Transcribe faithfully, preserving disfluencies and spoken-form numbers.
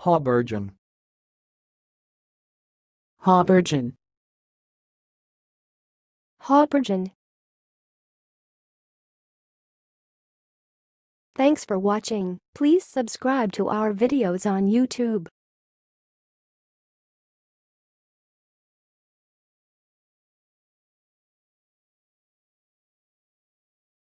haubergeon, haubergeon, haubergeon. Thanks for watching. Please subscribe to our videos on YouTube.